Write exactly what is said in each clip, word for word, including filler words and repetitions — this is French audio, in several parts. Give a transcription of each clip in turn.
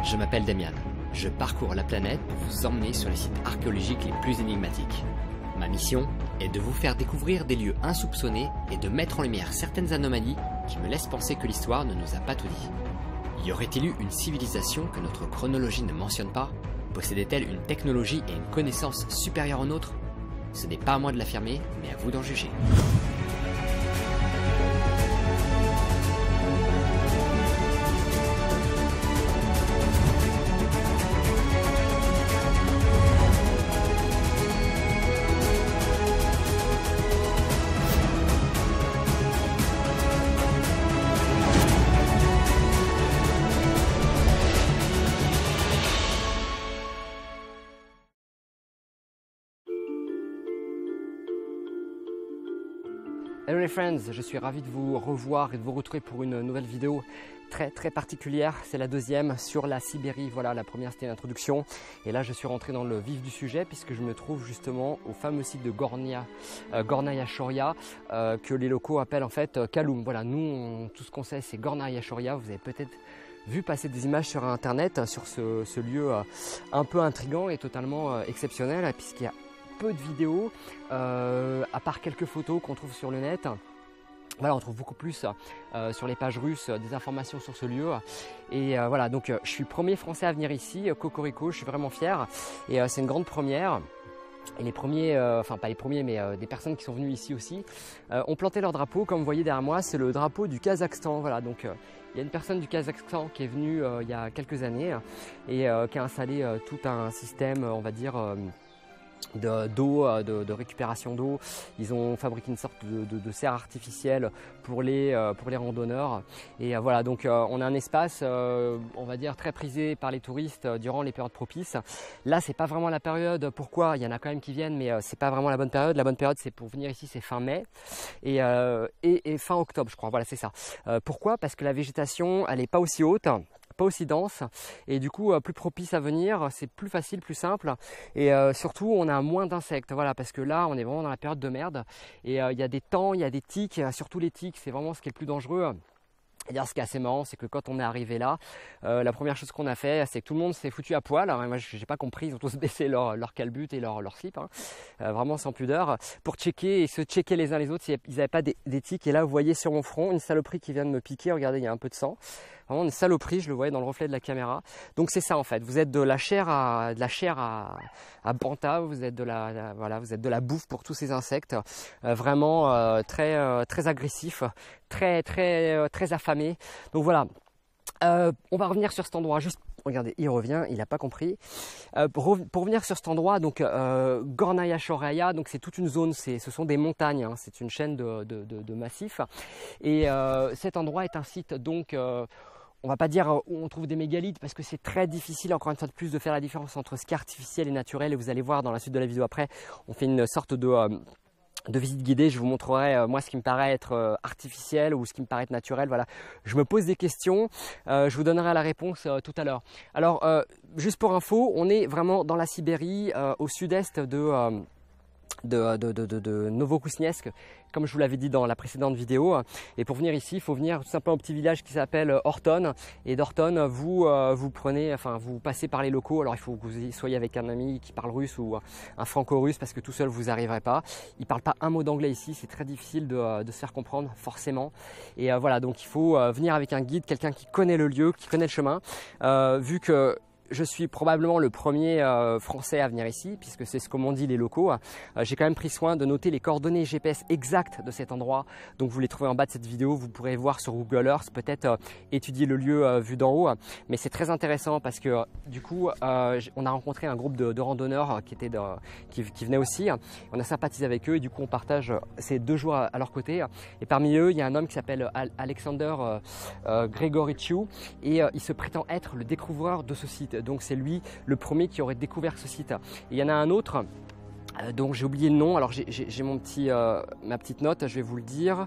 Je m'appelle Damian. Je parcours la planète pour vous emmener sur les sites archéologiques les plus énigmatiques. Ma mission est de vous faire découvrir des lieux insoupçonnés et de mettre en lumière certaines anomalies qui me laissent penser que l'histoire ne nous a pas tout dit. Y aurait-il eu une civilisation que notre chronologie ne mentionne pas? Possédait-elle une technologie et une connaissance supérieures aux nôtres? Ce n'est pas à moi de l'affirmer, mais à vous d'en juger. Hello les friends, je suis ravi de vous revoir et de vous retrouver pour une nouvelle vidéo très très particulière. C'est la deuxième sur la Sibérie. Voilà, la première c'était l'introduction et là je suis rentré dans le vif du sujet puisque je me trouve justement au fameux site de Gornia, euh, Gornaya Shoria euh, que les locaux appellent en fait euh, Kaloum. Voilà, nous on, tout ce qu'on sait c'est Gornaya Shoria. Vous avez peut-être vu passer des images sur internet sur ce, ce lieu euh, un peu intriguant et totalement euh, exceptionnel puisqu'il y a peu de vidéos, euh, à part quelques photos qu'on trouve sur le net. Voilà, on trouve beaucoup plus euh, sur les pages russes euh, des informations sur ce lieu. Et euh, voilà, donc euh, je suis le premier Français à venir ici, euh, Cocorico, je suis vraiment fier. Et euh, c'est une grande première. Et les premiers, euh, enfin pas les premiers, mais euh, des personnes qui sont venues ici aussi, euh, ont planté leur drapeau. Comme vous voyez derrière moi, c'est le drapeau du Kazakhstan. Voilà, donc euh, il y a une personne du Kazakhstan qui est venue euh, il y a quelques années et euh, qui a installé euh, tout un système, on va dire, euh, d'eau, de, de, de récupération d'eau. Ils ont fabriqué une sorte de, de, de serre artificielle pour les, euh, pour les randonneurs. Et euh, voilà, donc euh, on a un espace, euh, on va dire, très prisé par les touristes euh, durant les périodes propices. Là, c'est pas vraiment la période. Pourquoi? Il y en a quand même qui viennent, mais euh, c'est pas vraiment la bonne période. La bonne période, c'est pour venir ici, c'est fin mai et, euh, et, et fin octobre, je crois. Voilà, c'est ça. Euh, pourquoi? Parce que la végétation, elle n'est pas aussi haute, pas aussi dense et du coup euh, plus propice à venir, c'est plus facile, plus simple et euh, surtout on a moins d'insectes. Voilà, parce que là on est vraiment dans la période de merde et il euh, y a des temps, il y a des tiques, surtout les tiques, c'est vraiment ce qui est le plus dangereux. Et dire, ce qui est assez marrant, c'est que quand on est arrivé là, euh, la première chose qu'on a fait, c'est que tout le monde s'est foutu à poil. Alors, moi, j'ai pas compris, ils ont tous baissé leur, leur calbut et leur, leur slip, hein, euh, vraiment sans pudeur, pour checker et se checker les uns les autres s'ils n'avaient pas des, des tiques. Et là, vous voyez sur mon front une saloperie qui vient de me piquer. Regardez, il y a un peu de sang. Vraiment une saloperie, je le voyais dans le reflet de la caméra. Donc c'est ça en fait. Vous êtes de la chair à de la chair à, à Banta. Vous êtes de la, la voilà, vous êtes de la bouffe pour tous ces insectes. Euh, vraiment euh, très euh, très agressif, très très euh, très affamé. Donc voilà. Euh, on va revenir sur cet endroit. Juste, regardez, il revient, il n'a pas compris. Euh, pour, pour revenir sur cet endroit, donc euh, Gornaya Shoria, donc c'est toute une zone, c'est, ce sont des montagnes, hein, c'est une chaîne de, de, de, de massifs. Et euh, cet endroit est un site donc euh, on va pas dire où on trouve des mégalithes parce que c'est très difficile encore une fois de plus de faire la différence entre ce qui est artificiel et naturel et vous allez voir dans la suite de la vidéo après, on fait une sorte de, euh, de visite guidée, je vous montrerai euh, moi ce qui me paraît être euh, artificiel ou ce qui me paraît être naturel. Voilà, je me pose des questions, euh, je vous donnerai la réponse euh, tout à l'heure. Alors euh, juste pour info, on est vraiment dans la Sibérie, euh, au sud-est de... Euh, de, de, de, de, de Novokuznetsk, comme je vous l'avais dit dans la précédente vidéo. Et pour venir ici, il faut venir tout simplement au petit village qui s'appelle Orton. Et d'Orton, vous, euh, vous prenez, enfin, vous passez par les locaux. Alors il faut que vous soyez avec un ami qui parle russe ou un franco-russe parce que tout seul vous n'arriverez pas. Il ne parle pas un mot d'anglais ici, c'est très difficile de, de se faire comprendre forcément. Et euh, voilà, donc il faut euh, venir avec un guide, quelqu'un qui connaît le lieu, qui connaît le chemin. Euh, vu que je suis probablement le premier euh, Français à venir ici, puisque c'est ce que m'ont dit les locaux. Euh, J'ai quand même pris soin de noter les coordonnées G P S exactes de cet endroit. Donc vous les trouvez en bas de cette vidéo. Vous pourrez voir sur Google Earth, peut-être euh, étudier le lieu euh, vu d'en haut. Mais c'est très intéressant parce que euh, du coup, euh, on a rencontré un groupe de, de randonneurs qui, étaient de, qui, qui venaient aussi. On a sympathisé avec eux et du coup, on partage ces deux jours à, à leur côté. Et parmi eux, il y a un homme qui s'appelle Alexander euh, euh, Grigorichou et euh, il se prétend être le découvreur de ce site. Donc c'est lui le premier qui aurait découvert ce site. Et il y en a un autre euh, dont j'ai oublié le nom. Alors j'ai mon petit, euh, ma petite note, je vais vous le dire.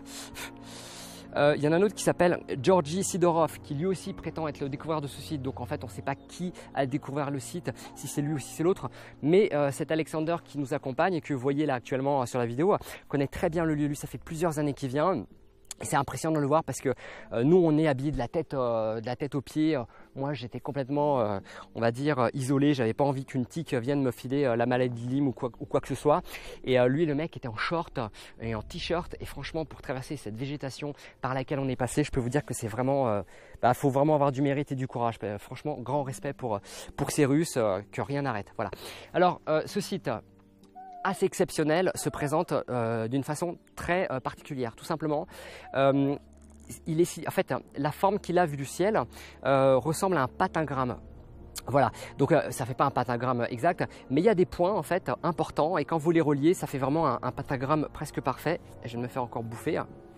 Euh, il y en a un autre qui s'appelle Georgi Sidorov qui lui aussi prétend être le découvreur de ce site. Donc en fait on ne sait pas qui a découvert le site, si c'est lui ou si c'est l'autre. Mais euh, cet Alexander qui nous accompagne et que vous voyez là actuellement sur la vidéo connaît très bien le lieu. Lui ça fait plusieurs années qu'il vient. C'est impressionnant de le voir parce que euh, nous on est habillés de la tête, euh, de la tête aux pieds. Moi j'étais complètement, euh, on va dire, euh, isolé. J'avais pas envie qu'une tique vienne me filer euh, la maladie de Lyme ou quoi, ou quoi que ce soit. Et euh, lui le mec était en short et en t-shirt. Et franchement pour traverser cette végétation par laquelle on est passé, je peux vous dire que c'est vraiment, euh, bah, faut vraiment avoir du mérite et du courage. Franchement grand respect pour, pour ces Russes, euh, que rien n'arrête. Voilà. Alors euh, ce site assez exceptionnel se présente euh, d'une façon très euh, particulière, tout simplement. Euh, il est, en fait, la forme qu'il a vue du ciel euh, ressemble à un pentagramme. Voilà, donc euh, ça fait pas un pentagramme exact, mais il y a des points en fait importants et quand vous les reliez, ça fait vraiment un, un pentagramme presque parfait. Je vais me faire encore bouffer.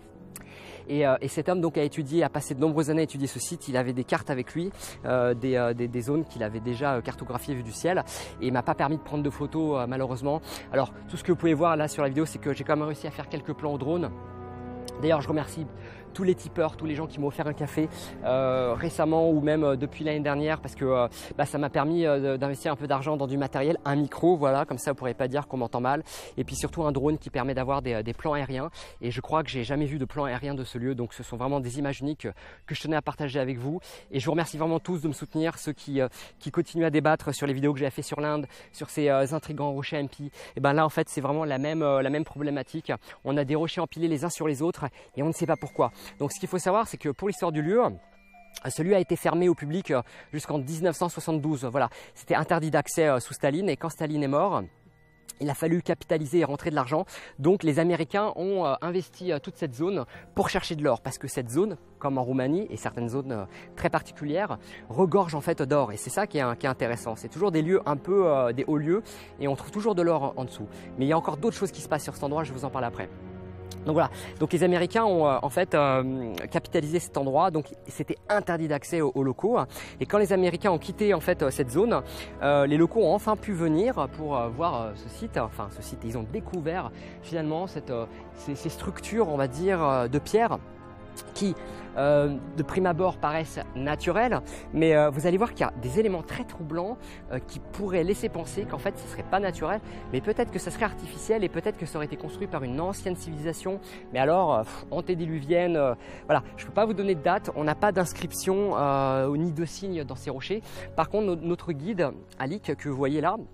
Et, euh, et cet homme donc a étudié, a passé de nombreuses années à étudier ce site. Il avait des cartes avec lui, euh, des, euh, des, des zones qu'il avait déjà cartographiées vues du ciel. Et il m'a pas permis de prendre de photos euh, malheureusement. Alors tout ce que vous pouvez voir là sur la vidéo, c'est que j'ai quand même réussi à faire quelques plans au drone. D'ailleurs, je remercie tous les tipeurs, tous les gens qui m'ont offert un café euh, récemment ou même euh, depuis l'année dernière parce que euh, bah, ça m'a permis euh, d'investir un peu d'argent dans du matériel, un micro, voilà, comme ça vous ne pourrez pas dire qu'on m'entend mal, et puis surtout un drone qui permet d'avoir des, des plans aériens. Et je crois que j'ai jamais vu de plan aérien de ce lieu, donc ce sont vraiment des images uniques que je tenais à partager avec vous. Et je vous remercie vraiment tous de me soutenir, ceux qui, euh, qui continuent à débattre sur les vidéos que j'ai fait sur l'Inde, sur ces euh, intrigants rochers M P. Et ben là en fait c'est vraiment la même, euh, la même problématique. On a des rochers empilés les uns sur les autres et on ne sait pas pourquoi. Donc ce qu'il faut savoir, c'est que pour l'histoire du lieu, ce lieu a été fermé au public jusqu'en mille neuf cent soixante-douze. Voilà, c'était interdit d'accès sous Staline, et quand Staline est mort, il a fallu capitaliser et rentrer de l'argent. Donc les Américains ont euh, investi euh, toute cette zone pour chercher de l'or, parce que cette zone, comme en Roumanie et certaines zones euh, très particulières, regorge en fait d'or. Et c'est ça qui est, qui est intéressant. C'est toujours des lieux un peu euh, des hauts lieux et on trouve toujours de l'or en, en dessous. Mais il y a encore d'autres choses qui se passent sur cet endroit, je vous en parle après. Donc voilà, donc les Américains ont euh, en fait euh, capitalisé cet endroit, donc c'était interdit d'accès aux, aux locaux. Et quand les Américains ont quitté en fait cette zone, euh, les locaux ont enfin pu venir pour euh, voir euh, ce site. Enfin, ce site, ils ont découvert finalement cette, euh, ces, ces structures, on va dire, euh, de pierre qui euh, de prime abord paraissent naturelles, mais euh, vous allez voir qu'il y a des éléments très troublants euh, qui pourraient laisser penser qu'en fait ce ne serait pas naturel, mais peut-être que ça serait artificiel et peut-être que ça aurait été construit par une ancienne civilisation, mais alors euh, antédiluvienne. Euh, voilà, je ne peux pas vous donner de date, on n'a pas d'inscription euh, ni de signe dans ces rochers. Par contre, no notre guide, Alik, que vous voyez là,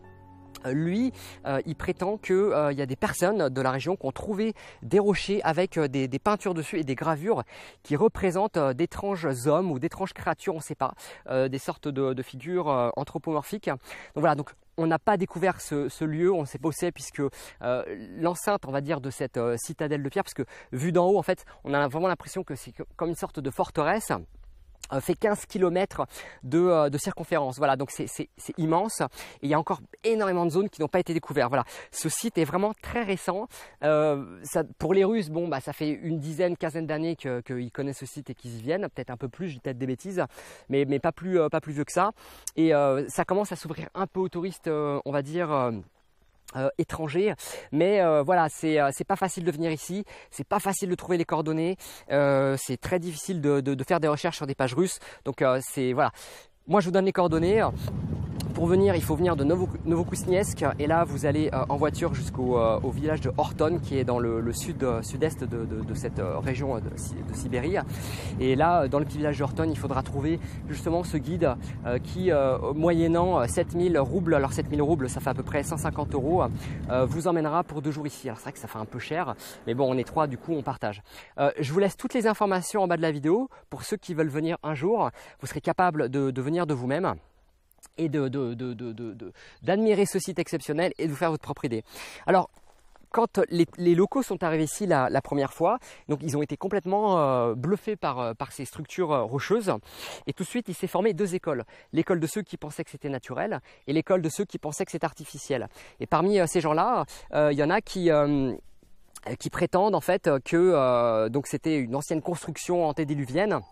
lui, euh, il prétend qu'il euh, y a des personnes de la région qui ont trouvé des rochers avec euh, des, des peintures dessus et des gravures qui représentent euh, d'étranges hommes ou d'étranges créatures, on ne sait pas, euh, des sortes de, de figures euh, anthropomorphiques. Donc voilà, donc on n'a pas découvert ce, ce lieu, on ne sait pas où c'est, puisque euh, l'enceinte, on va dire, de cette euh, citadelle de pierre, parce que vu d'en haut, en fait, on a vraiment l'impression que c'est comme une sorte de forteresse, fait quinze kilomètres de, de circonférence. Voilà, donc c'est immense et il y a encore énormément de zones qui n'ont pas été découvertes. Voilà, ce site est vraiment très récent. Euh, ça, pour les Russes, bon, bah, ça fait une dizaine, quinzaine d'années qu'ils que connaissent ce site et qu'ils y viennent, peut-être un peu plus, je dis peut-être des bêtises, mais, mais pas, plus, euh, pas plus vieux que ça. Et euh, ça commence à s'ouvrir un peu aux touristes, euh, on va dire. Euh, Euh, étrangers, mais euh, voilà, c'est euh, c'est pas facile de venir ici, c'est pas facile de trouver les coordonnées, euh, c'est très difficile de, de, de faire des recherches sur des pages russes, donc euh, c'est voilà. Moi je vous donne les coordonnées. Pour venir, il faut venir de Novokuznetsk et là vous allez euh, en voiture jusqu'au euh, au village de Orton qui est dans le, le sud euh, sud-est de, de, de cette euh, région de, de Sibérie. Et là, dans le petit village de Orton, il faudra trouver justement ce guide euh, qui, euh, moyennant sept mille roubles, alors sept mille roubles, ça fait à peu près cent cinquante euros, euh, vous emmènera pour deux jours ici. Alors c'est vrai que ça fait un peu cher, mais bon, on est trois, du coup on partage. Euh, je vous laisse toutes les informations en bas de la vidéo. Pour ceux qui veulent venir un jour, vous serez capable de, de venir de vous-même et d'admirer de, de, de, de, de, ce site exceptionnel et de vous faire votre propre idée. Alors, quand les, les locaux sont arrivés ici la, la première fois, donc ils ont été complètement euh, bluffés par, par ces structures euh, rocheuses, et tout de suite il s'est formé deux écoles. L'école de ceux qui pensaient que c'était naturel et l'école de ceux qui pensaient que c'était artificiel. Et parmi euh, ces gens-là, euh, il y en a qui... Euh, qui prétendent en fait que euh, donc c'était une ancienne construction antédiluvienne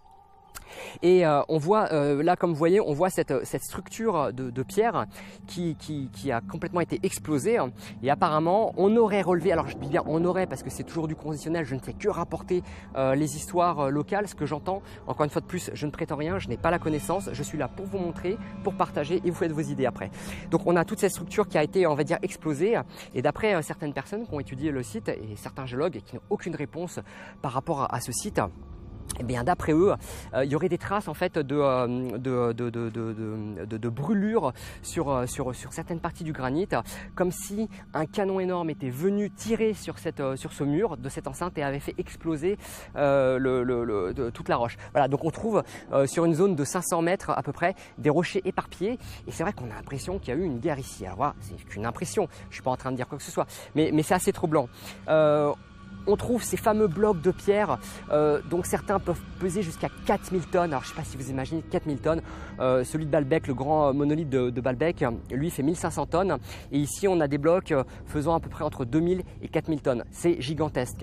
Et euh, on voit euh, là, comme vous voyez, on voit cette, cette structure de, de pierre qui, qui, qui a complètement été explosée. Et apparemment, on aurait relevé, alors je dis bien on aurait parce que c'est toujours du conditionnel, je ne fais que rapporter euh, les histoires euh, locales, ce que j'entends. Encore une fois de plus, je ne prétends rien, je n'ai pas la connaissance, je suis là pour vous montrer, pour partager et vous faites vos idées après. Donc on a toute cette structure qui a été, on va dire, explosée. Et d'après euh, certaines personnes qui ont étudié le site et certains géologues qui n'ont aucune réponse par rapport à, à ce site, eh bien, d'après eux, euh, il y aurait des traces en fait de, euh, de, de, de, de, de, de brûlures sur, euh, sur, sur certaines parties du granit, comme si un canon énorme était venu tirer sur, cette, euh, sur ce mur de cette enceinte et avait fait exploser euh, le, le, le, de, toute la roche. Voilà, donc on trouve euh, sur une zone de cinq cents mètres à peu près des rochers éparpillés et c'est vrai qu'on a l'impression qu'il y a eu une guerre ici. Alors voilà, c'est qu'une impression, je ne suis pas en train de dire quoi que ce soit, mais, mais c'est assez troublant. Euh, On trouve ces fameux blocs de pierre, euh, donc certains peuvent peser jusqu'à quatre mille tonnes. Alors je ne sais pas si vous imaginez quatre mille tonnes. Euh, celui de Baalbek, le grand monolithe de, de Baalbek, lui fait mille cinq cents tonnes. Et ici on a des blocs faisant à peu près entre deux mille et quatre mille tonnes. C'est gigantesque.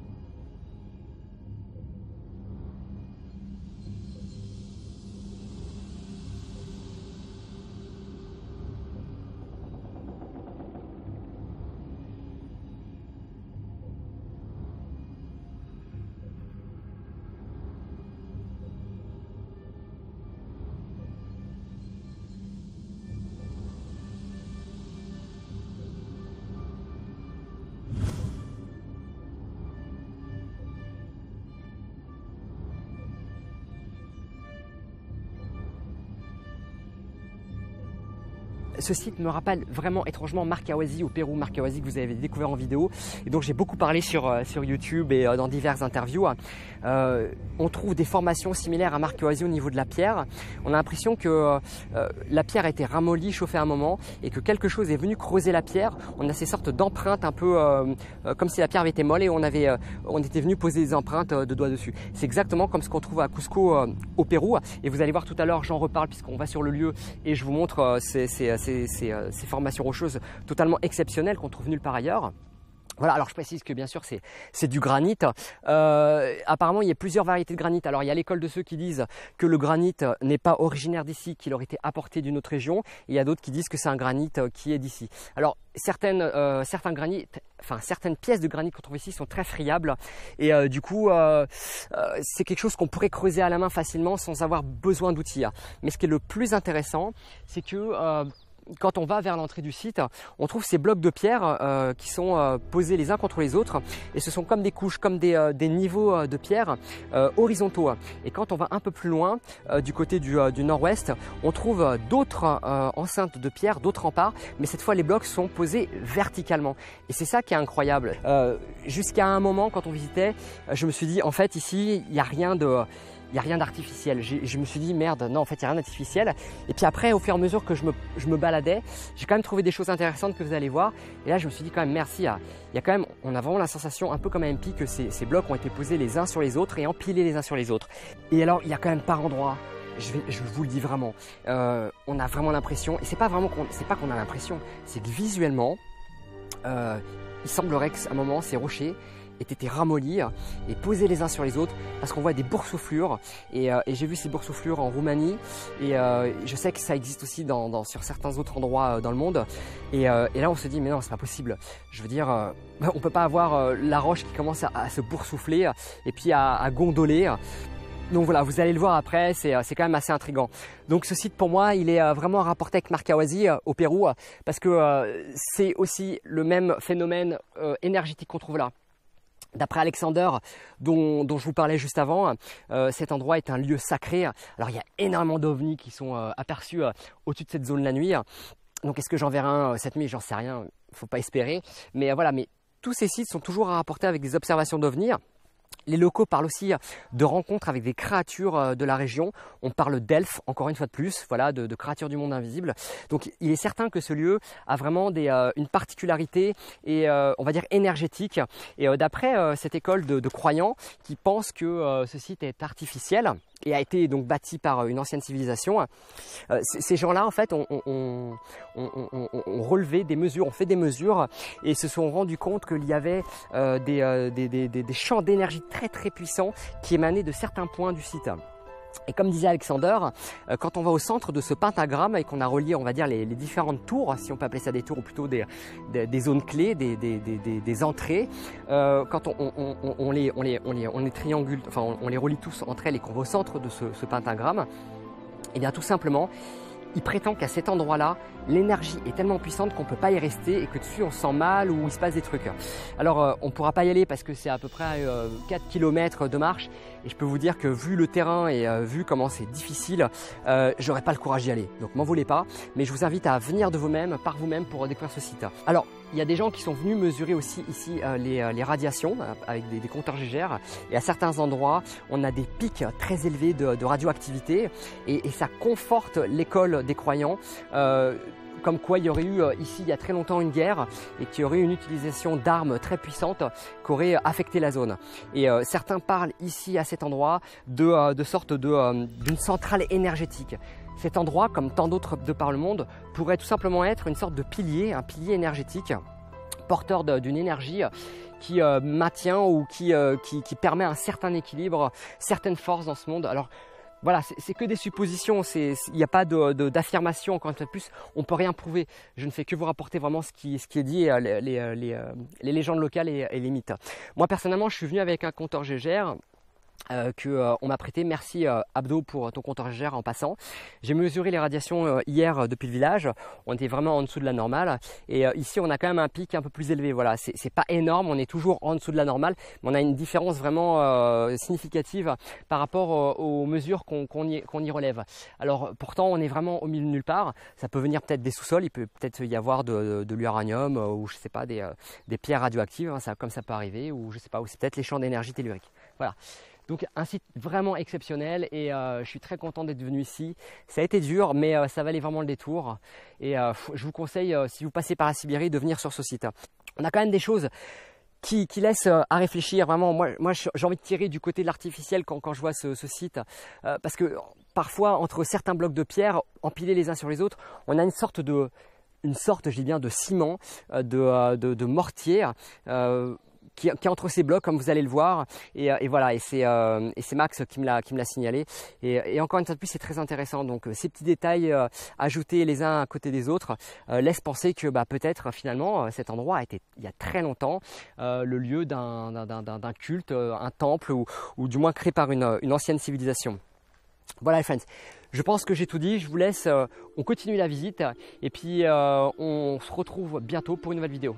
Ce site me rappelle vraiment étrangement Marcahuasi au Pérou, Marcahuasi que vous avez découvert en vidéo et donc j'ai beaucoup parlé sur, euh, sur YouTube et euh, dans diverses interviews. Euh, on trouve des formations similaires à Marcahuasi au niveau de la pierre. On a l'impression que euh, la pierre a été ramollie, chauffée à un moment et que quelque chose est venu creuser la pierre. On a ces sortes d'empreintes un peu euh, euh, comme si la pierre avait été molle et on, avait, euh, on était venu poser des empreintes euh, de doigts dessus. C'est exactement comme ce qu'on trouve à Cusco euh, au Pérou et vous allez voir tout à l'heure, j'en reparle puisqu'on va sur le lieu et je vous montre euh, ces, ces, ces Ces, ces, ces formations rocheuses totalement exceptionnelles qu'on trouve nulle part ailleurs. Voilà, alors je précise que bien sûr c'est du granit. Euh, apparemment il y a plusieurs variétés de granit. Alors il y a l'école de ceux qui disent que le granit n'est pas originaire d'ici, qu'il aurait été apporté d'une autre région. Et il y a d'autres qui disent que c'est un granit qui est d'ici. Alors certaines, euh, certains granits, enfin certaines pièces de granit qu'on trouve ici sont très friables. Et euh, du coup euh, euh, c'est quelque chose qu'on pourrait creuser à la main facilement sans avoir besoin d'outils. Mais ce qui est le plus intéressant, c'est que euh, quand on va vers l'entrée du site, on trouve ces blocs de pierre euh, qui sont euh, posés les uns contre les autres et ce sont comme des couches, comme des, euh, des niveaux euh, de pierre euh, horizontaux. Et quand on va un peu plus loin, euh, du côté du, euh, du nord-ouest, on trouve euh, d'autres euh, enceintes de pierre, d'autres remparts, mais cette fois les blocs sont posés verticalement. Et c'est ça qui est incroyable. Euh, Jusqu'à un moment, quand on visitait, je me suis dit en fait ici, il n'y a rien de... Il n'y a rien d'artificiel. Je me suis dit merde, non en fait il n'y a rien d'artificiel. Et puis après au fur et à mesure que je me, je me baladais, j'ai quand même trouvé des choses intéressantes que vous allez voir. Et là je me suis dit quand même merci, à, il y a quand même, on a vraiment la sensation un peu comme à M P que ces, ces blocs ont été posés les uns sur les autres et empilés les uns sur les autres. Et alors il y a quand même par endroits, je, vais, je vous le dis vraiment, euh, on a vraiment l'impression, et c'est pas vraiment qu'on, c'est pas qu'on a l'impression, c'est que visuellement, euh, il semblerait qu'à un moment ces rochers aient été ramollis et posés les uns sur les autres parce qu'on voit des boursouflures et, euh, et j'ai vu ces boursouflures en Roumanie et euh, je sais que ça existe aussi dans, dans, sur certains autres endroits euh, dans le monde et, euh, et là on se dit mais non c'est pas possible, je veux dire euh, on peut pas avoir euh, la roche qui commence à, à se boursoufler et puis à, à gondoler. Donc voilà, vous allez le voir après, c'est quand même assez intriguant. Donc ce site pour moi, il est vraiment rapporté avec Marcahuasi euh, au Pérou parce que euh, c'est aussi le même phénomène euh, énergétique qu'on trouve là. D'après Alexander, dont, dont je vous parlais juste avant, euh, cet endroit est un lieu sacré. Alors il y a énormément d'ovnis qui sont euh, aperçus euh, au-dessus de cette zone la nuit. Donc est-ce que j'en verrai un euh, cette nuit? J'en sais rien, il ne faut pas espérer. Mais euh, voilà, mais tous ces sites sont toujours à rapporter avec des observations d'ovnis. Les locaux parlent aussi de rencontres avec des créatures de la région. On parle d'elfes, encore une fois de plus, voilà, de, de créatures du monde invisible. Donc il est certain que ce lieu a vraiment des, euh, une particularité et euh, on va dire énergétique. Et euh, d'après euh, cette école de, de croyants qui pensent que euh, ce site est artificiel et a été donc bâti par une ancienne civilisation, euh, ces gens-là en fait ont, ont, ont, ont, ont, ont relevé des mesures, ont fait des mesures et se sont rendus compte qu'il y avait euh, des, euh, des, des, des, des champs d'énergie très très puissants qui émanaient de certains points du site. Et comme disait Alexander, euh, quand on va au centre de ce pentagramme et qu'on a relié, on va dire, les, les différentes tours, si on peut appeler ça des tours ou plutôt des, des, des zones clés, des, des, des, des, des entrées, euh, quand on, on, on, on, les, on, les, on, les, on les triangule, enfin on, on les relie tous entre elles et qu'on va au centre de ce, ce pentagramme, et bien tout simplement, il prétend qu'à cet endroit-là, l'énergie est tellement puissante qu'on ne peut pas y rester et que dessus on se sent mal ou il se passe des trucs. Alors euh, on ne pourra pas y aller parce que c'est à peu près euh, quatre kilomètres de marche et je peux vous dire que vu le terrain et euh, vu comment c'est difficile, euh, j'aurais pas le courage d'y aller. Donc m'en voulez pas, mais je vous invite à venir de vous-même, par vous-même pour découvrir ce site. Alors il y a des gens qui sont venus mesurer aussi ici euh, les, euh, les radiations euh, avec des, des compteurs G G R et à certains endroits on a des pics très élevés de, de radioactivité et, et ça conforte l'école des croyants. Euh, comme quoi il y aurait eu ici il y a très longtemps une guerre et qu'il y aurait eu une utilisation d'armes très puissantes qui auraient affecté la zone. Et euh, certains parlent ici à cet endroit de, euh, de sorte de, euh, d'une centrale énergétique. Cet endroit, comme tant d'autres de par le monde, pourrait tout simplement être une sorte de pilier, un pilier énergétique porteur d'une énergie qui euh, maintient ou qui, euh, qui, qui permet un certain équilibre, certaines forces dans ce monde. Alors, voilà, c'est que des suppositions, il n'y a pas d'affirmation, encore une fois de plus, on ne peut rien prouver. Je ne fais que vous rapporter vraiment ce qui, ce qui est dit, les, les, les, les légendes locales et, et les mythes. Moi personnellement, je suis venu avec un compteur G G R. Euh, que euh, on m'a prêté. Merci euh, Abdo pour ton compteur G G R en passant. J'ai mesuré les radiations euh, hier euh, depuis le village. On était vraiment en dessous de la normale. Et euh, ici, on a quand même un pic un peu plus élevé. Voilà, c'est pas énorme. On est toujours en dessous de la normale, mais on a une différence vraiment euh, significative par rapport euh, aux mesures qu'on qu'on y, qu'on y relève. Alors, pourtant, on est vraiment au milieu de nulle part. Ça peut venir peut-être des sous-sols. Il peut peut-être y avoir de, de, de l'uranium euh, ou je sais pas des, euh, des pierres radioactives. Hein, ça, comme ça peut arriver. Ou je sais pas. Ou c'est peut-être les champs d'énergie tellurique. Voilà. Donc un site vraiment exceptionnel et euh, je suis très content d'être venu ici. Ça a été dur mais euh, ça valait vraiment le détour et euh, je vous conseille euh, si vous passez par la Sibérie de venir sur ce site. On a quand même des choses qui, qui laissent euh, à réfléchir vraiment. Moi, moi j'ai envie de tirer du côté de l'artificiel quand, quand je vois ce, ce site euh, parce que parfois entre certains blocs de pierre empilés les uns sur les autres, on a une sorte de, une sorte, je dis bien, de ciment, euh, de, de, de mortier. Euh, Qui, qui est entre ces blocs comme vous allez le voir et, et voilà et c'est euh, Max qui me l'a qui me l'a signalé et, et encore une fois de plus c'est très intéressant donc euh, ces petits détails euh, ajoutés les uns à côté des autres euh, laissent penser que bah, peut-être finalement euh, cet endroit a été il y a très longtemps euh, le lieu d'un d'un culte, euh, un temple ou, ou du moins créé par une, une ancienne civilisation. Voilà les friends, je pense que j'ai tout dit, je vous laisse, euh, on continue la visite et puis euh, on se retrouve bientôt pour une nouvelle vidéo.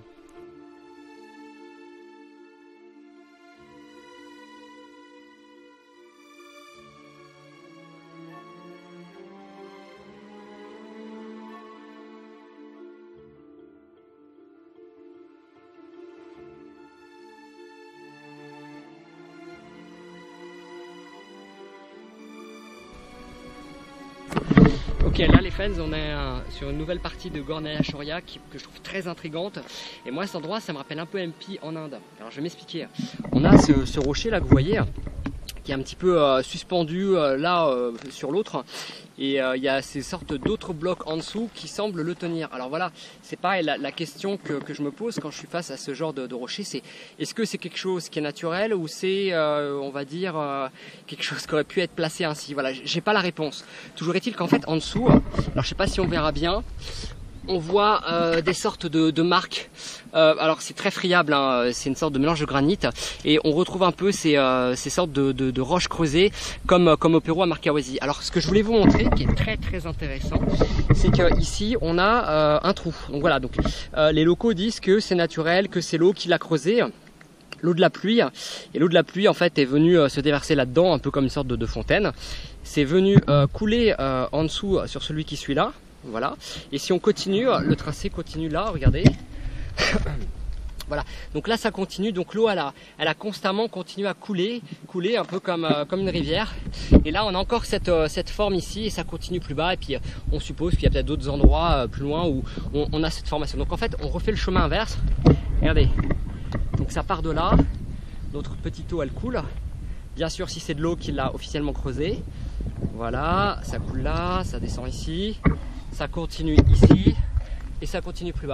Ok, là les fans, on est euh, sur une nouvelle partie de Gornaya Choria qui, que je trouve très intrigante. Et moi cet endroit, ça me rappelle un peu M P en Inde. Alors je vais m'expliquer. On a ce, ce rocher là que vous voyez, qui est un petit peu euh, suspendu euh, là euh, sur l'autre. Et euh, il y a ces sortes d'autres blocs en dessous qui semblent le tenir. Alors voilà, c'est pareil, la, la question que, que je me pose quand je suis face à ce genre de, de rocher, c'est est-ce que c'est quelque chose qui est naturel ou c'est, euh, on va dire, euh, quelque chose qui aurait pu être placé ainsi. Voilà, j'ai pas la réponse. Toujours est-il qu'en fait, en dessous, alors je sais pas si on verra bien, on voit euh, des sortes de, de marques. Euh, alors c'est très friable, hein, c'est une sorte de mélange de granit et on retrouve un peu ces, euh, ces sortes de, de, de roches creusées comme, comme au Pérou à Markawazi. Alors ce que je voulais vous montrer, qui est très très intéressant, c'est que ici on a euh, un trou. Donc voilà, donc euh, les locaux disent que c'est naturel, que c'est l'eau qui l'a creusé. L'eau de la pluie, et l'eau de la pluie en fait est venue euh, se déverser là-dedans, un peu comme une sorte de, de fontaine. C'est venu euh, couler euh, en dessous euh, sur celui qui suit là. Voilà, et si on continue, le tracé continue là, regardez. Voilà, donc là ça continue, donc l'eau elle a, elle a constamment continué à couler, couler un peu comme, euh, comme une rivière. Et là on a encore cette, euh, cette forme ici et ça continue plus bas et puis euh, on suppose qu'il y a peut-être d'autres endroits euh, plus loin où on, on a cette formation. Donc en fait on refait le chemin inverse, regardez, donc ça part de là, notre petite eau elle coule. Bien sûr si c'est de l'eau qui l'a officiellement creusée, voilà, ça coule là, ça descend ici. Ça continue ici et ça continue plus bas.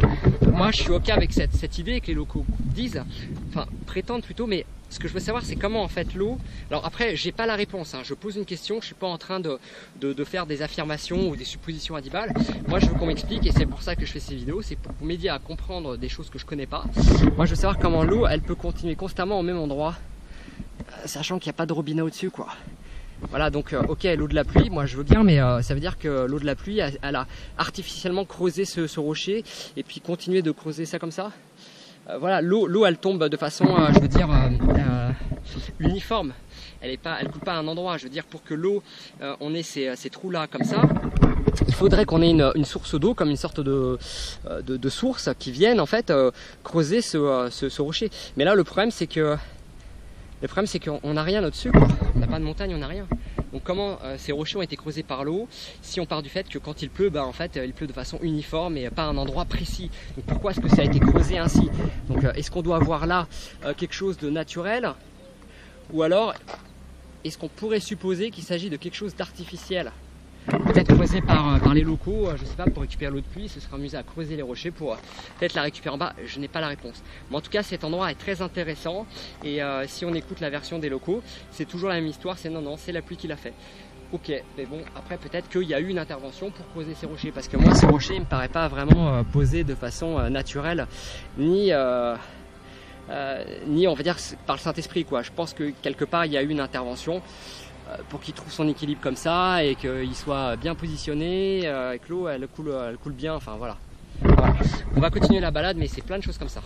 moi je suis ok avec cette, cette idée que les locaux disent, enfin prétendent plutôt, mais ce que je veux savoir c'est comment en fait l'eau, alors après j'ai pas la réponse, hein. Je pose une question, je suis pas en train de, de, de faire des affirmations ou des suppositions à dix balles, moi je veux qu'on m'explique et c'est pour ça que je fais ces vidéos, c'est pour m'aider à comprendre des choses que je connais pas. Moi je veux savoir comment l'eau elle peut continuer constamment au même endroit, euh, sachant qu'il n'y a pas de robinet au-dessus quoi. Voilà, donc euh, ok, l'eau de la pluie, moi je veux bien, mais euh, ça veut dire que l'eau de la pluie, elle, elle a artificiellement creusé ce, ce rocher et puis continuer de creuser ça comme ça. Euh, voilà, l'eau, l'eau elle tombe de façon, euh, je veux dire, euh, euh, uniforme. Elle est pas, elle coule pas à un endroit. Je veux dire, pour que l'eau, euh, on ait ces, ces trous là comme ça, il faudrait qu'on ait une, une source d'eau, comme une sorte de, de, de source qui vienne en fait euh, creuser ce, ce, ce rocher. Mais là, le problème c'est que Le problème c'est qu'on n'a rien au-dessus, on n'a pas de montagne, on n'a rien. Donc comment euh, ces rochers ont été creusés par l'eau si on part du fait que quand il pleut, bah, en fait euh, il pleut de façon uniforme et pas à un endroit précis. Donc pourquoi est-ce que ça a été creusé ainsi? Donc euh, est-ce qu'on doit avoir là euh, quelque chose de naturel, ou alors est-ce qu'on pourrait supposer qu'il s'agit de quelque chose d'artificiel? Peut-être creusé par, par les locaux, je sais pas, pour récupérer l'eau de pluie, ce sera amusé à creuser les rochers pour peut-être la récupérer en bas, je n'ai pas la réponse. Mais en tout cas cet endroit est très intéressant et euh, si on écoute la version des locaux, c'est toujours la même histoire, c'est non non, c'est la pluie qui l'a fait. Ok, mais bon, après peut-être qu'il y a eu une intervention pour creuser ces rochers, parce que moi ces rochers il me paraît pas vraiment euh, posés de façon euh, naturelle, ni... Euh, euh, ni on va dire par le Saint-Esprit quoi. Je pense que quelque part il y a eu une intervention pour qu'il trouve son équilibre comme ça et qu'il soit bien positionné, euh, avec l'eau elle coule, elle coule bien, enfin voilà. Voilà. On va continuer la balade, mais c'est plein de choses comme ça.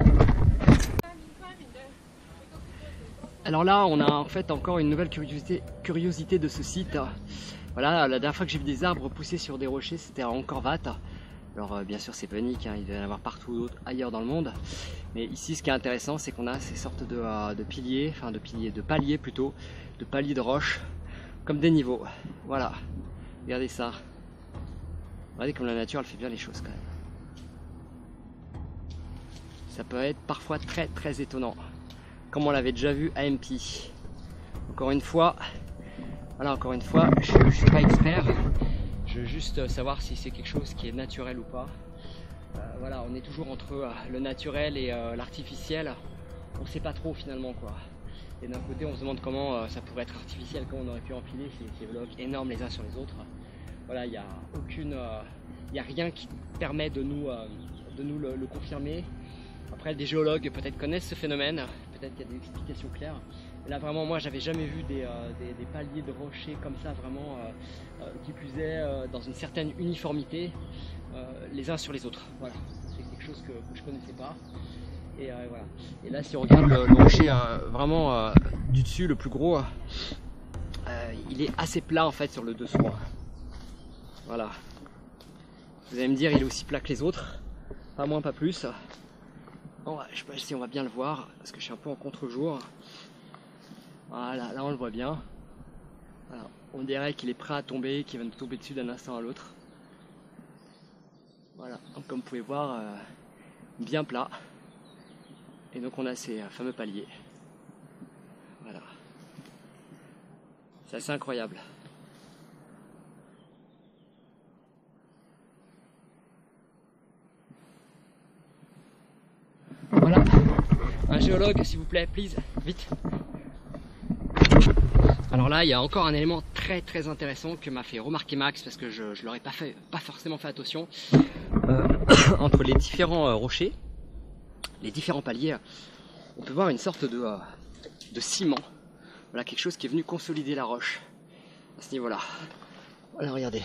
Alors là on a en fait encore une nouvelle curiosité, curiosité de ce site. Voilà, la dernière fois que j'ai vu des arbres pousser sur des rochers c'était à Angkor Wat. Alors euh, bien sûr c'est pas unique, hein, il doit y en avoir partout ailleurs dans le monde. Mais ici ce qui est intéressant c'est qu'on a ces sortes de, euh, de piliers, enfin de piliers, de paliers plutôt, de paliers de roches, comme des niveaux. Voilà, regardez ça. Regardez comme la nature elle fait bien les choses quand même. Ça peut être parfois très très étonnant, comme on l'avait déjà vu à M P. Encore une fois, voilà encore une fois, je ne suis pas expert. Je veux juste savoir si c'est quelque chose qui est naturel ou pas. Euh, voilà, on est toujours entre euh, le naturel et euh, l'artificiel. On ne sait pas trop finalement quoi. Et d'un côté, on se demande comment euh, ça pourrait être artificiel, comment on aurait pu empiler ces, ces blocs énormes les uns sur les autres. Voilà, il n'y a aucune, euh, il y a rien qui permet de nous, euh, de nous le, le confirmer. Après, des géologues peut-être connaissent ce phénomène, peut-être qu'il y a des explications claires. Et là vraiment moi j'avais jamais vu des, euh, des, des paliers de rochers comme ça vraiment euh, euh, qui plus est euh, dans une certaine uniformité euh, les uns sur les autres. Voilà, c'est quelque chose que, que je connaissais pas. Et, euh, voilà. Et là si on regarde le, le rocher euh, vraiment euh, du dessus, le plus gros, euh, il est assez plat en fait sur le dessous. Voilà. Vous allez me dire il est aussi plat que les autres, pas moins pas plus. Bon, je sais pas si on va bien le voir parce que je suis un peu en contre-jour. Voilà, là on le voit bien. Voilà, on dirait qu'il est prêt à tomber, qu'il va nous tomber dessus d'un instant à l'autre. Voilà, donc comme vous pouvez voir, euh, bien plat. Et donc on a ces euh, fameux paliers. Voilà. C'est assez incroyable. Voilà. Un géologue, s'il vous plaît, please, vite. Alors là, il y a encore un élément très très intéressant que m'a fait remarquer Max parce que je ne leur ai pas, fait, pas forcément fait attention. Euh, entre les différents euh, rochers, les différents paliers, on peut voir une sorte de, euh, de ciment. Voilà, quelque chose qui est venu consolider la roche à ce niveau-là. Voilà, regardez.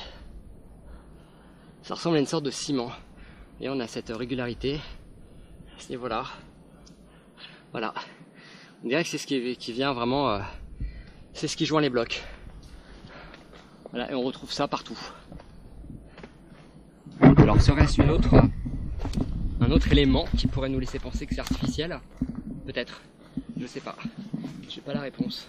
Ça ressemble à une sorte de ciment. Et on a cette régularité à ce niveau-là. Voilà. On dirait que c'est ce qui, qui vient vraiment... Euh, c'est ce qui joint les blocs. Voilà, et on retrouve ça partout. Alors serait-ce une autre, un autre élément qui pourrait nous laisser penser que c'est artificiel? Peut-être, je sais pas. J'ai pas la réponse.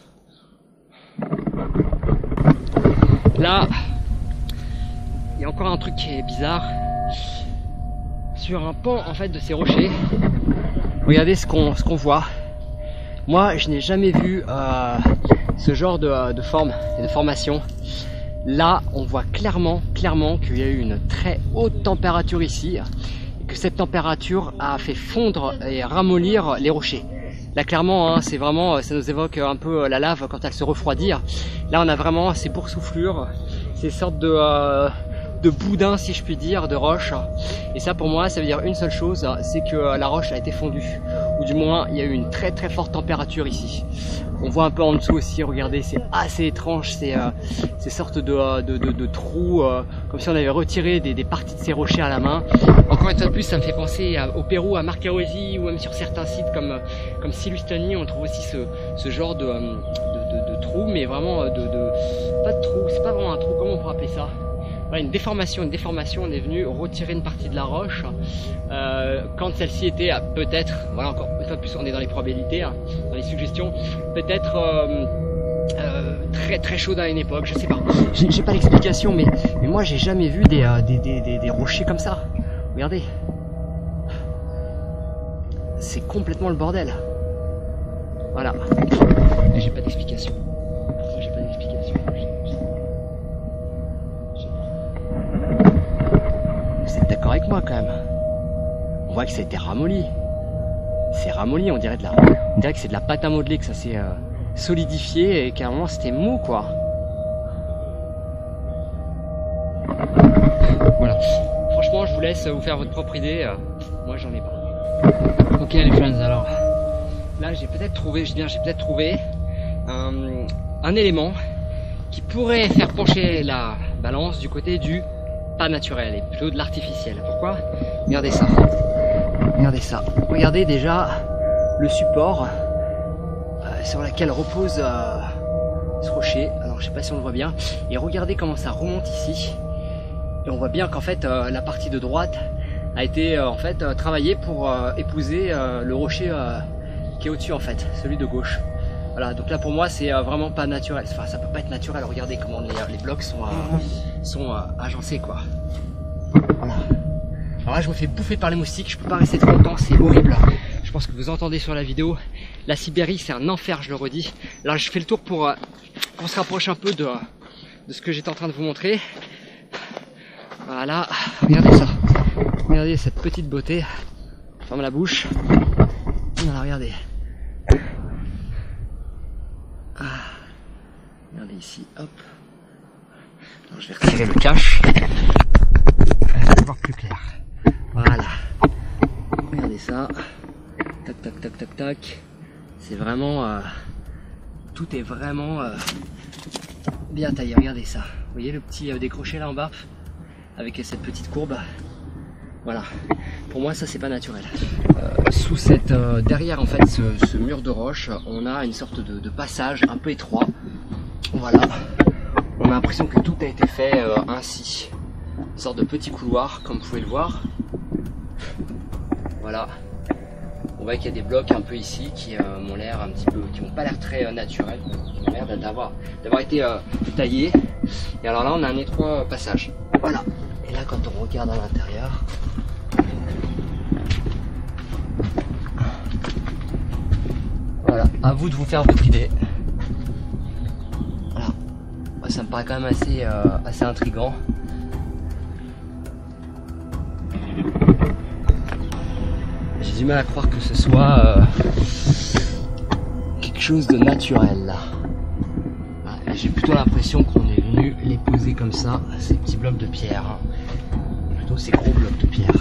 Là, il y a encore un truc qui est bizarre. Sur un pan en fait de ces rochers, regardez ce qu'on ce qu'on voit. Moi, je n'ai jamais vu euh, ce genre de, de forme et de formation. Là, on voit clairement, clairement qu'il y a eu une très haute température ici et que cette température a fait fondre et ramollir les rochers. Là clairement, hein, c'est vraiment, ça nous évoque un peu la lave quand elle se refroidit. Là on a vraiment ces boursouflures, ces sortes de, euh, de boudins si je puis dire, de roches. Et ça pour moi ça veut dire une seule chose, c'est que la roche a été fondue. Ou du moins il y a eu une très très forte température ici. On voit un peu en dessous aussi, regardez, c'est assez étrange, c'est euh, ces sortes de, de, de, de trous, euh, comme si on avait retiré des, des parties de ces rochers à la main. Encore une fois de plus, ça me fait penser à, au Pérou, à Marcaosi, ou même sur certains sites comme, comme Silustani, on trouve aussi ce, ce genre de, de, de, de trous, mais vraiment de, de... pas de trous, c'est pas vraiment un trou, comment on pourrait appeler ça? Voilà, une déformation, une déformation, on est venu retirer une partie de la roche euh, quand celle-ci était peut-être, voilà encore une fois de plus on est dans les probabilités, hein, dans les suggestions, peut-être euh, euh, très très chaude à une époque, je sais pas, j'ai pas l'explication, mais, mais moi j'ai jamais vu des, euh, des, des, des, des rochers comme ça, regardez, c'est complètement le bordel, voilà, et j'ai pas d'explication. D'accord avec moi quand même. On voit que ça a été ramolli. C'est ramolli, on dirait de la, on dirait que c'est de la pâte à modeler, que ça s'est euh, solidifié et qu'à un moment c'était mou quoi. Voilà. Franchement, je vous laisse vous faire votre propre idée. Moi, j'en ai pas. Ok les friends, alors là j'ai peut-être trouvé, je dis bien j'ai peut-être trouvé un, un élément qui pourrait faire pencher la balance du côté du pas naturel et plutôt de l'artificiel. Pourquoi? Regardez ça. Regardez ça. Regardez déjà le support euh, sur lequel repose euh, ce rocher. Alors je sais pas si on le voit bien. Et regardez comment ça remonte ici. Et on voit bien qu'en fait euh, la partie de droite a été euh, en fait euh, travaillée pour euh, épouser euh, le rocher euh, qui est au-dessus en fait, celui de gauche. Voilà, donc là pour moi c'est euh, vraiment pas naturel, enfin ça peut pas être naturel, regardez comment les, les blocs sont, euh, sont euh, agencés quoi. Voilà. Alors là je me fais bouffer par les moustiques, je peux pas rester trop longtemps, c'est horrible. Je pense que vous entendez sur la vidéo, la Sibérie c'est un enfer, je le redis. Là je fais le tour pour euh, qu'on se rapproche un peu de, de ce que j'étais en train de vous montrer. Voilà, regardez ça, regardez cette petite beauté, ferme la bouche, voilà, regardez. Ah, regardez ici, hop. Alors, je vais retirer le cache. Je vais voir plus clair. Voilà. Regardez ça. Tac, tac, tac, tac, tac. C'est vraiment... Euh, tout est vraiment euh, bien taillé. Regardez ça. Vous voyez le petit euh, décroché là en bas? Avec cette petite courbe. Voilà. Pour moi, ça, c'est pas naturel. Euh, sous cette... Euh, derrière, en fait, ce, ce mur de roche, on a une sorte de, de passage un peu étroit. Voilà. On a l'impression que tout a été fait euh, ainsi. Une sorte de petit couloir, comme vous pouvez le voir. Voilà. On voit qu'il y a des blocs un peu ici qui euh, m'ont l'air un petit peu... qui n'ont pas l'air très euh, naturels. Qui ont l'air d'avoir d'avoir été euh, taillés. Et alors là, on a un étroit euh, passage. Voilà. Et là, quand on regarde à l'intérieur... Voilà, à vous de vous faire votre idée. Voilà, ça me paraît quand même assez, euh, assez intriguant. J'ai du mal à croire que ce soit euh, quelque chose de naturel là. Voilà, j'ai plutôt l'impression qu'on est venu les poser comme ça, ces petits blocs de pierre. Hein. Plutôt ces gros blocs de pierre.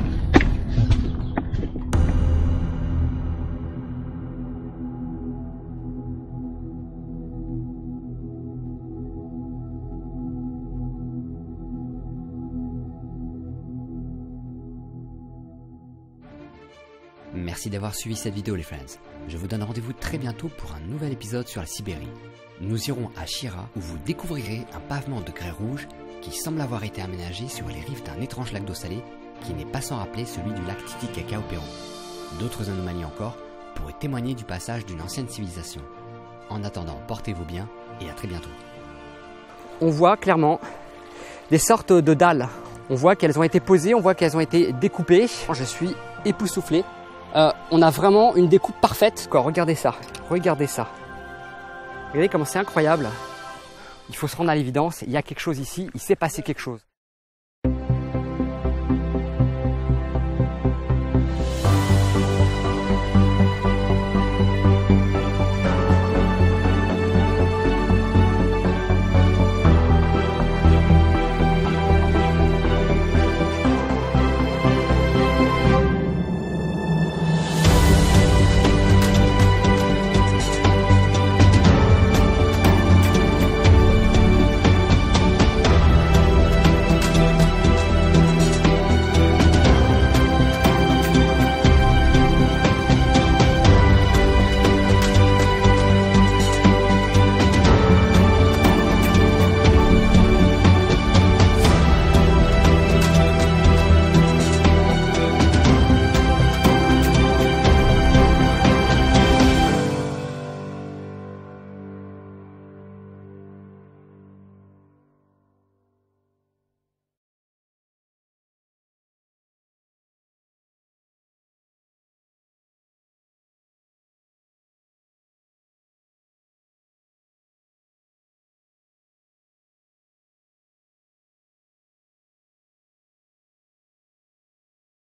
Merci d'avoir suivi cette vidéo les friends. Je vous donne rendez-vous très bientôt pour un nouvel épisode sur la Sibérie. Nous irons à Chira où vous découvrirez un pavement de grès rouge qui semble avoir été aménagé sur les rives d'un étrange lac d'eau salée qui n'est pas sans rappeler celui du lac Titicaca au Pérou. D'autres anomalies encore pourraient témoigner du passage d'une ancienne civilisation. En attendant, portez-vous bien et à très bientôt. On voit clairement des sortes de dalles. On voit qu'elles ont été posées, on voit qu'elles ont été découpées. Je suis époustouflé. Euh, on a vraiment une découpe parfaite. Quoi, regardez ça, regardez ça. Regardez comment c'est incroyable. Il faut se rendre à l'évidence, il y a quelque chose ici, il s'est passé quelque chose.